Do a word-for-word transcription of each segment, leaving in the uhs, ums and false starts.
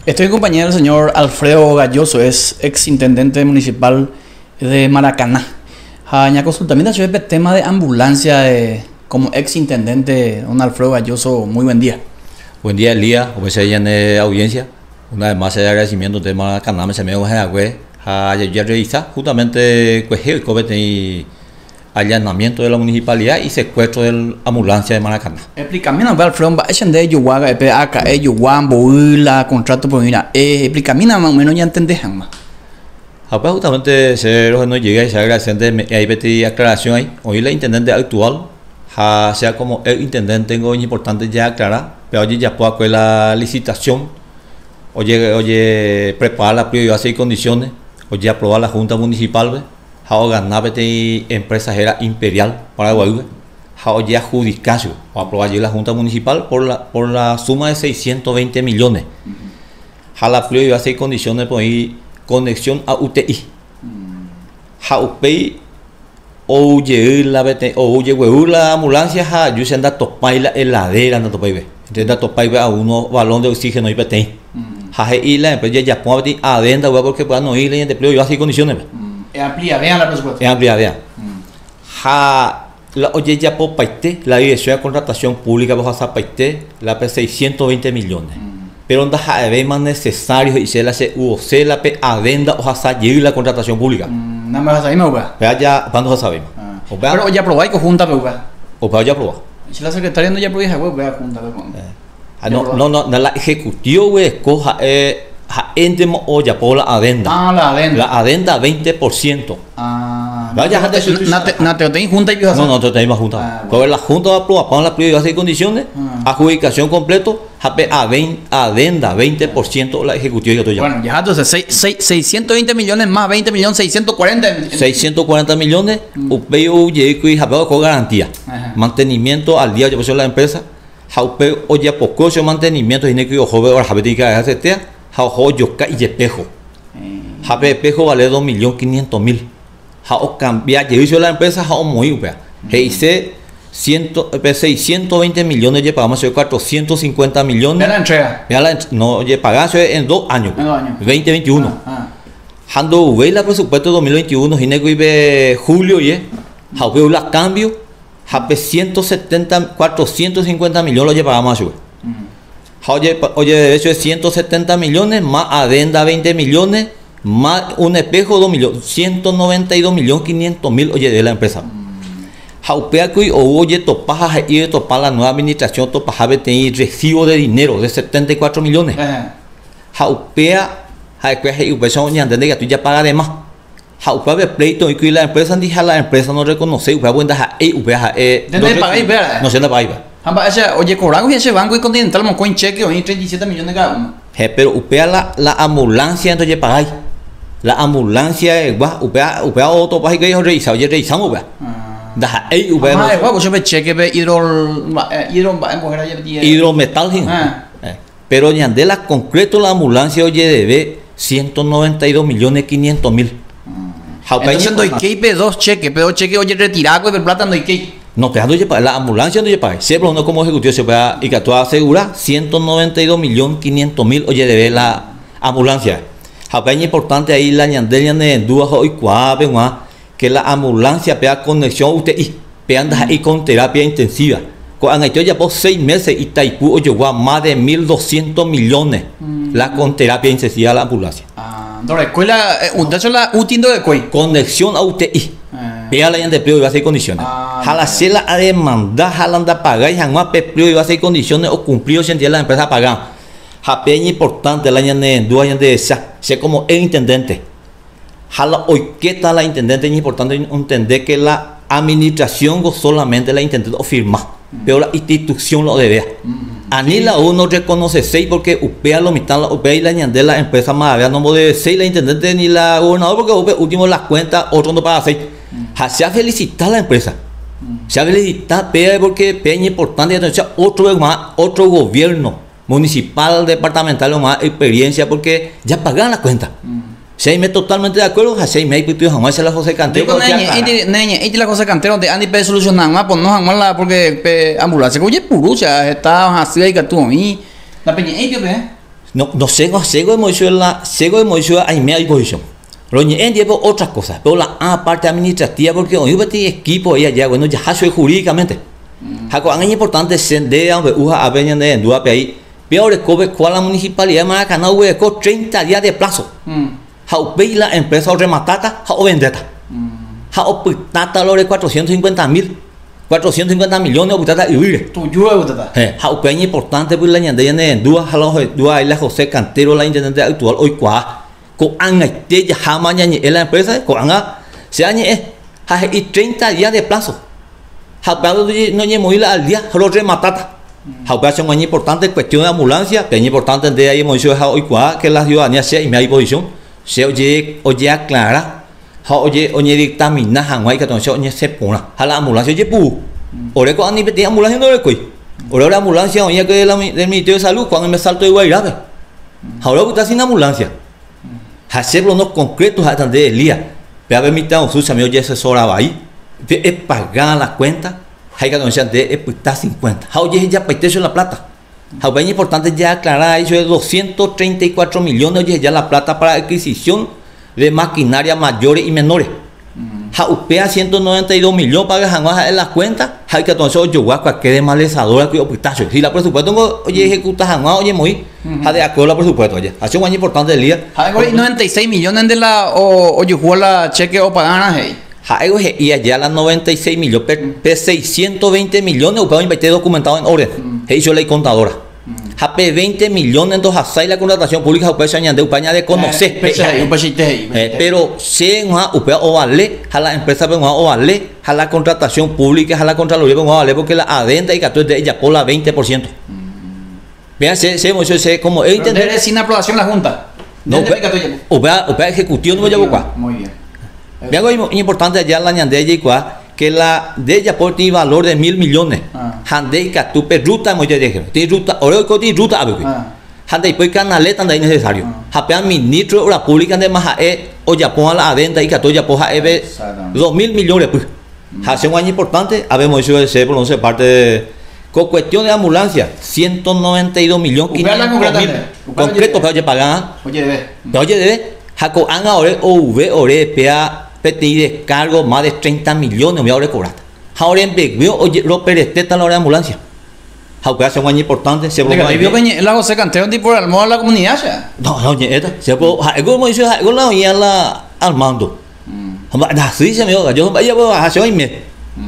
Estoy acompañado del señor Alfredo Galloso, es ex intendente municipal de Maracaná. Haña consulta, mira, yo el tema de ambulancia de, como ex intendente, don Alfredo Galloso, muy buen día. Buen día, Elías, como se llama en audiencia. Una vez más, de agradecimiento de Maracaná, me se me a ya revisar justamente cuejeo y cobete allanamiento de la municipalidad y secuestro de la ambulancia de Maracaná. Explícame, no, Alfredo, va a de Yuaga, E P A K, Yuan, Boila, contrato, pues mira, explícame, más o menos ya entendés, más. Pues justamente se nos llega y se agradece, hay petí aclaración ahí. Hoy la intendente actual, ja, sea como el intendente, tengo importante ya aclarar, pero hoy ya puedo hacer la licitación, oye, oye, preparar la prioridad y condiciones, oye, aprobar la Junta Municipal, o ganar petí empresa era Imperial para Guayú, oye, adjudicación, o aprobar la Junta Municipal por la, por la suma de seiscientos veinte millones. Ja, la prioridad y condiciones, por ahí, conexión a U T I. Jaupei o la bete o la ambulancia ha yo se anda topai la heladera anda topai ve. Entonces topai a uno balón de oxígeno y bete. Ja y la empresa ya pone adenda porque puedan no ir en empleo y así condiciones. Es amplia, vean la presupuesto. Es amplia, vean. Ja la oye ya po paite la dirección de contratación pública bajo esa paite la P seiscientos veinte millones. Pero onda hay más necesario y se la hace U C la P adenda o hasta llegar la contratación pública. Nada más sabemos, ¿verdad? Vea ya cuando ya sabemos. Pero ya probáis que junta, ¿verdad? O para ya probar. Si la secretaria no ya probáis, ¿verdad? Junta, no no no la ejecutivo güey coja eh ha entemo o ya por la adenda. Ah, la adenda. La adenda veinte por ciento. Ah. Vaya no te no te tenéis junta y no no te tenéis junta. Pero la junta va a aprobar para la prioridad y condiciones, adjudicación completo. Adenda veinte por ciento la ejecutiva que bueno, ya entonces seiscientos veinte millones más veinte millones seiscientos cuarenta seiscientos cuarenta millones upeo y japeo con garantía mantenimiento al día de la empresa japeo o ya poco mantenimiento y que joven ahora jabetica hace tea jao yo y espejo jabe espejo vale dos millones quinientos mil jao cambiar yo la empresa jao muy upea heice seiscientos veinte millones ya pagamos cuatrocientos cincuenta millones. ¿Ya la entrega? Ya la no, ya pagamos en dos años. En dos años. veinte veintiuno. Ah, ah. Cuando ve la presupuesto dos mil veintiuno, Gineco ibe julio, ye, jauve la cambio, jape ciento setenta, cuatrocientos cincuenta millones lo ya pagamos yo. Oye, oye, de hecho es ciento setenta millones, más adenda veinte millones, más un espejo dos millones, ciento noventa y dos millones quinientos mil, oye, de la empresa. Jaupea que oye topaja y topar la nueva administración topaja tener recibo de dinero de setenta y cuatro millones. Jaupea jaupea y upea ya entiende que tú ya pagas de más. Jaupea de pleito y que la empresa dije la empresa no reconoce upea buena ja e upea eh no se la paga. Oye, cobramos ese banco y Continental monco en cheque hoy treinta y siete millones cada uno. Pero upea la la ambulancia entonces pagáis. La ambulancia es upea upea otro país que ellos revisan, oye revisamos upea. Da ei u ah es guapo yo me cheque ve hidro hidro hidrometal pero ya de la concreto la ambulancia oye debe ciento noventa y dos millones quinientos mil. Entonces doy que pe dos cheques pero cheque oye retirado de plata no hay que no te ando para la ambulancia no paga siempre uno como ejecutivo se puede y que tú asegura ciento noventa y dos millones quinientos mil oye debe la ambulancia. Es importante ahí la ñandel ñande duda hoy cuave que la ambulancia pega conexión U T I, peanda ahí con terapia intensiva. Cuando hay ya por seis meses y Taipú llegó a más de mil doscientos millones la con terapia intensiva la ambulancia. Ah, la escuela, un dato la útil de cuál. Conexión a U T I. Pega la de empleo y base y condiciones. Jala se la a demandar, jala anda pagar y jamás empleo y base y condiciones o cumplido sentido la empresa pagar. Japeña importante la ñande duda ñande esa, sea como el intendente. Jala hoy que está la intendente es importante entender que la administración no solamente la intendente o firma, mm. pero la institución lo debe. Mm. A ni la uno reconoce seis porque upea lo mitad la upea y la ñande la empresa más no puede seis la intendente ni la gobernador porque upea, último las cuentas otro no paga seis. Mm. Se ha felicitado la empresa. Mm. Se ha felicitado porque peña importante otro más otro gobierno municipal departamental más experiencia porque ya pagan la cuenta. Mm. Si me totalmente de acuerdo, así me hay pedido jamás se la José Cantero. Digo, niña, niña, esta la José Cantero de Andy P solucionar más, pues no jamás la porque ambulancia, oye, purucha, está así ahí que tú y la peña, ¿eh qué No, no sé, no sé, como yo la, sé como yo hay media disposición. Pero ni en llevo otras cosas, pero la A parte administrativa, porque hoy este equipo ella ya, bueno, ya soy jurídicamente. Jaco, es importante sender a uja a venir de Endua ahí. Pero recobre cuál la municipalidad de Maracaná hueco treinta días de plazo. Jau ve la empresa o rematata, jau vendeta. Jau pitata lo de cuatrocientos cincuenta mil. cuatrocientos cincuenta millones de butatas y huir. Tu yo de butata. Eh, jau peña importante por la ñande de Endua, jalo Endua la José Cantero la intendente actual hoy cuá. Ko anga te ya jama ñañe la empresa, ko anga se añe eh, ja y treinta días de plazo. Jau peado no ñe moila al día, lo rematata. Jau peado es muy importante cuestión de ambulancia, peña importante de ahí hemos dicho hoy cuá que la ciudadanía sea y me hay posición, se oye oye aclara. Họ oye oye dictamina hàng que toàn oye se pone a la ambulancia oye pu ore con ni peti ambulancia no le coi ore la ambulancia oye que del Ministerio de Salud cuando me salto de Guairabe ahora está sin ambulancia hacerlo no concretos hasta de día pero ver mi tao su me oye asesoraba ahí es pagar la cuenta hay que anunciar de está cincuenta oye ya paitecho la plata es importante ya aclarar eso de doscientos treinta y cuatro millones oye ya la plata para adquisición de maquinaria mayores y menores. Ja upea ciento noventa y dos millones para que en las cuentas, hay que entonces yo voy a cualquier malezadora que opitacho. Si la presupuesto oye ejecuta jamás oye muy ja de acuerdo al presupuesto oye. Hace un año importante del día. Ja noventa y seis millones de la o oye jugó la cheque o pagan hey. Ja y allá las noventa y seis millones pe seiscientos veinte millones o invertir documentado en orden. He hecho ley contadora. Ja P veinte millones en dos asai la contratación pública upea añade upaña de conocer pero si en una upea o vale a la empresa pero o vale a la contratación pública a la contraloría pero vale porque la adenda y que de ella por la veinte por ciento vean se se mucho se como entender sin aprobación la junta no upea upea ejecutivo no voy a muy bien vean algo importante allá la ñande y cuá que la de ella por ti valor de mil millones. Handei que tu pe ruta muy de dije. Ti ruta, oro que ti ruta abe. Handei pues canaleta anda innecesario. Hapean ministro de la pública de Majae o Japón la adenda y que todo Japón ebe dos mil millones pues. Hace un año importante, habemos hecho ese por no sé parte de con cuestión de ambulancia, ciento noventa y dos millones quinientos mil concreto para pagar. Oye debe. Oye debe. Jaco anga ore o v ore pea pedir descargo más de treinta millones me ahora cobrar. Ahora en Begbio oye lo peresteta la hora de ambulancia. Aunque hace un año importante se broma. Y vio que la José Cantero tipo al modo la comunidad ya. No, no, oye, esta se puede algo me dice algo la oía la al mando. Da sí se me oiga, yo vaya a hacer hoy me.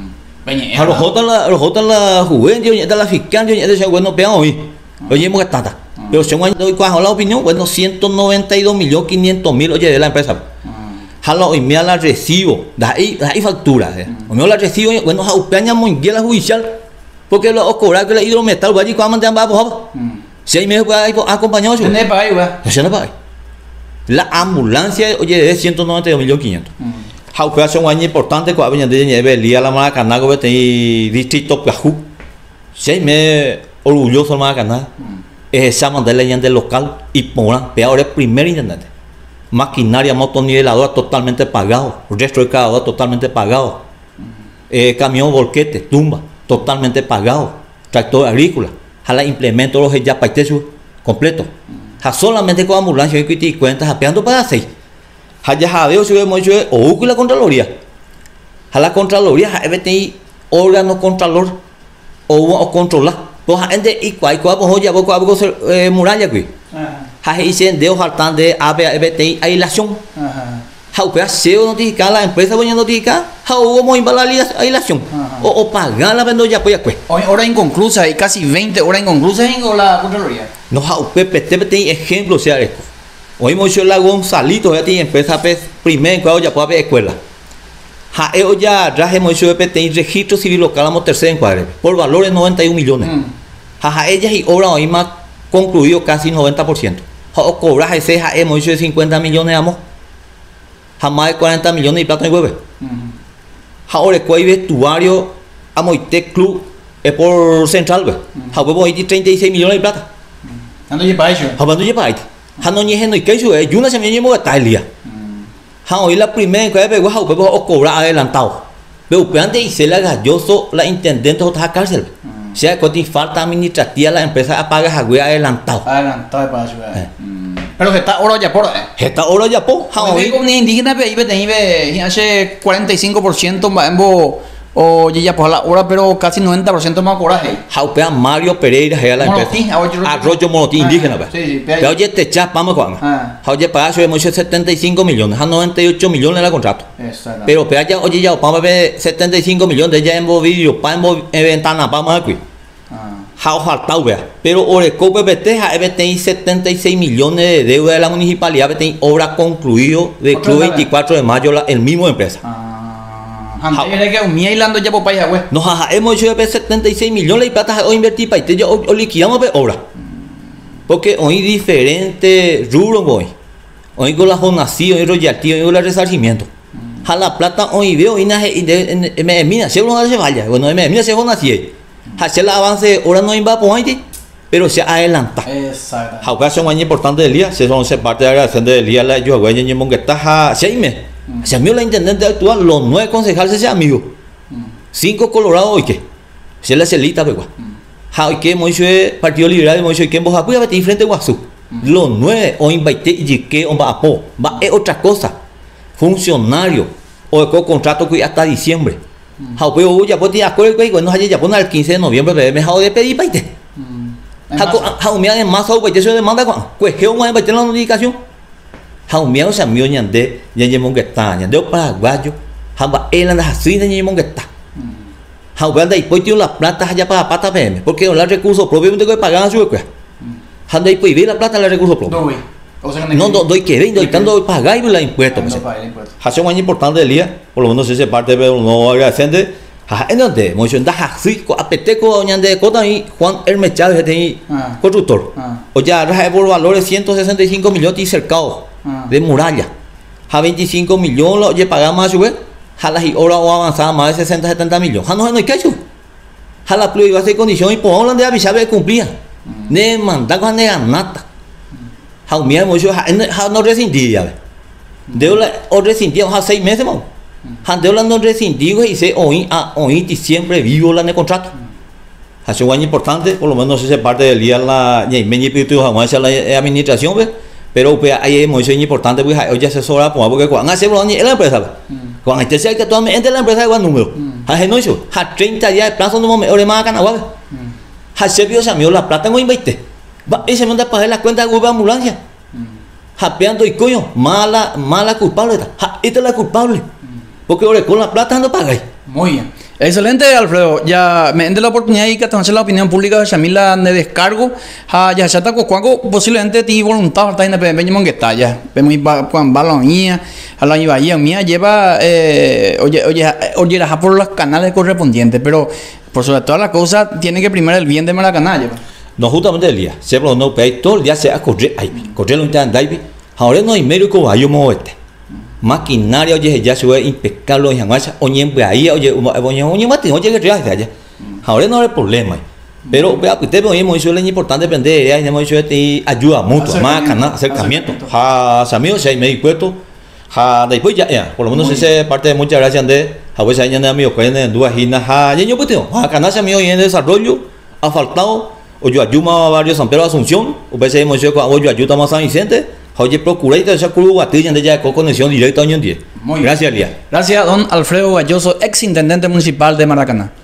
A los jotas la los jotas la juventud yo ya la fiscal yo ya de bueno pean hoy. Oye, muy tata. Pero si un año doy cuál la opinión, bueno, ciento noventa y dos millones quinientos mil oye de la empresa. Halo y me la recibo, da ahí, da ahí factura, eh. O me la recibo, bueno, ha upeña muy bien la judicial, porque lo cobrar que la hidrometal, vaya y cuando mandan va a si hay me va a acompañar, no es para ahí, va. No se no va. La ambulancia, oye, de ciento noventa y dos millones quinientos. Ha upeña un año importante, cuando venía de nieve, el día la Maracaná, que te distrito Piajú. Si hay me orgulloso el Maracaná, es esa mandela del local y por peor es primer intendente. Maquinaria motoniveladora totalmente pagado, resto de cargador totalmente pagado, eh, camión volquete, tumba totalmente pagado, tractor agrícola, jala implemento los ya paitesos completo, ja solamente con ambulancia y cuentas apeando para seis, ja ya jadeo si vemos hecho o la contraloría, jala contraloría ja evete órgano contralor o o controlar, pues gente y cual cual pues ya poco algo muralla que hay dicen de ojalá de A B T aislación. How que hace notificar la empresa voy a notificar, how vamos a la aislación o, o pagar la vendo ya pues pues. Hora inconclusa hay casi veinte horas inconclusas en la contraloría. No how Pepe te ejemplo sea esto. Hoy hemos hecho la Gonzalito ya tiene empresa pues primer en cuadro ya puede haber escuela. Ja eo ya traje hemos hecho P T I registro civil local amo tercer encuadre por valores noventa y un millones. Ja ja ellas y obra hoy más concluido casi noventa por ciento. O cobrar ese ja hemos hecho de cincuenta millones amo. Jamás de cuarenta millones de plata en hueve. Ahora cuál vestuario a Moite Club es por central ve. Ja huevo ahí treinta y seis millones de plata. ¿Cuándo lleva eso? ¿Cuándo lleva ahí? Ja no nieje no y que eso es. Yo no se me llevo a Italia. Ja hoy la primera que ve ja huevo o cobrar adelantado. Pero antes y se la galloso la intendente otra cárcel. Si hay cosa falta administrativa, la empresa apaga esa wea adelantado. Adelantado de paso. Eh. Mm. Pero que está oro ya por. Está oro ya por. Hoy como indígena pe ibe tenibe hace cuarenta y cinco por ciento más embo o ya por la hora, pero casi noventa por ciento más coraje. Jaupea Mario Pereira es la empresa. Arroyo Monotín indígena. Sí, sí, pero oye te chas vamos Juan. Oye paga de mucho setenta y cinco millones, a noventa y ocho millones la contrato. Pero pe ya oye ya vamos a ver setenta y cinco millones de ya en vídeo, pa en ventana vamos aquí. How faltado vea. Pero Oreco P P T tiene setenta y seis millones de deuda de la municipalidad, tiene obra concluido de Club veinticuatro de mayo la, el mismo empresa. Antes que un hilando ya por país güey. Nos hemos hecho de setenta y seis millones de plata o invertir para ya o liquidamos de obra. Porque hoy diferente rubro hoy. Hoy con la jornacía, hoy royalty, hoy con el resarcimiento. A la plata hoy veo y me mira, si uno se vaya, bueno, me mira si jornacía. Hacer el avance ahora no va por ahí, pero se adelanta. Exacto. La ocasión más importante del día, se son parte de la agradección del día, la yo voy a decir que está seis meses. Se amigo la intendente actual, los nueve concejales se amigo. Cinco colorados hoy que. Se la celita, pero hoy que hemos hecho Partido Liberal, hemos hecho que en Boja Puya va frente a Guazú. Los nueve hoy invité y que on va a po, va es otra cosa. Funcionario o con contrato que hasta diciembre. Hao pues ya pues ya acuerdo que cuando haya ya pone el quince de noviembre me dejado de pedir paite. Hao me han más o pues eso demanda cuando pues que un año la notificación. Hao me o sea mío ñande ya llemon que está ñande paraguayo. Hao va él anda así de llemon que está. Hao va de pues tío la plata allá para pata P M porque los recursos propios que pagan su escuela. Hao de pues la plata los recursos propios. No, no, doy que ven, doy tanto pagar y la impuesto. Hace un año importante del día, por lo menos ese parte pero no agradecente. En donde, mucho en Dajaxi, apeteco, ñande cota y Juan Hermes Chávez, de constructor. O ya, raja por valores ciento sesenta y cinco millones y cercado de muralla. A veinticinco millones, oye, pagamos más, güey. Jalas y ahora o avanzada más de sesenta, setenta millones. No, no hay que hecho. Jala plus iba a ser condición y por hablan de avisar de cumplir. Ne mandar con nata. Hao mía mucho ha no rescindía ve de la o rescindía ha seis meses mo han de la no rescindido y se hoy a hoy siempre vivo la de contrato hace un año importante por lo menos esa parte del día la ni me ni pitu jamás la administración ve pero pues ahí es muy importante pues hoy ya asesora porque cuando hace los años la empresa cuando este sea que actualmente la empresa igual número hace no eso ha treinta días de plazo no me ore más canagua ha se vio se amigo la plata no investe ese manda para la cuenta de la ambulancia. Japeando y coño, mala, mala culpable. Ja, esta es la culpable. Porque ahora con la plata no pagáis. Muy bien. Excelente, Alfredo. Ya me den la oportunidad y que entonces la opinión pública de Shamila de descargo. Ja, ya se está cuando posiblemente ti voluntad está en el P M que está ya. Vemos cuando va la mía, a la bahía mía lleva, eh, oye, oye, oye, por los canales correspondientes, pero por sobre todas las cosas tiene que primar el bien de Maracaná. Lleva. No justamente el día, se lo no pay todo el día se a correr ahí, correr lo intentan ahí. Ahora no hay médico hay un este. Maquinaria oye ya se ve impecable en Hamacha, oye ahí oye oye oye mate oye que trae allá. Ahora no hay problema. Pero vea usted oye muy suele importante aprender ya hemos hecho este ayuda mutua, más canal acercamiento. Ja, amigos si hay médico puesto. Ja, después ya ya, por lo menos ese parte de muchas gracias de a veces hay amigos que en dudas y na ja, ya yo pues ja canal amigos en desarrollo ha faltado o yo ayuda a varios San Pedro Asunción, o veces hemos hecho o yo ayuda más San Vicente, oye procura y esa curva batilla de ya con conexión directa año diez. Gracias, Lía. Gracias, don Alfredo Galloso, ex intendente municipal de Maracaná.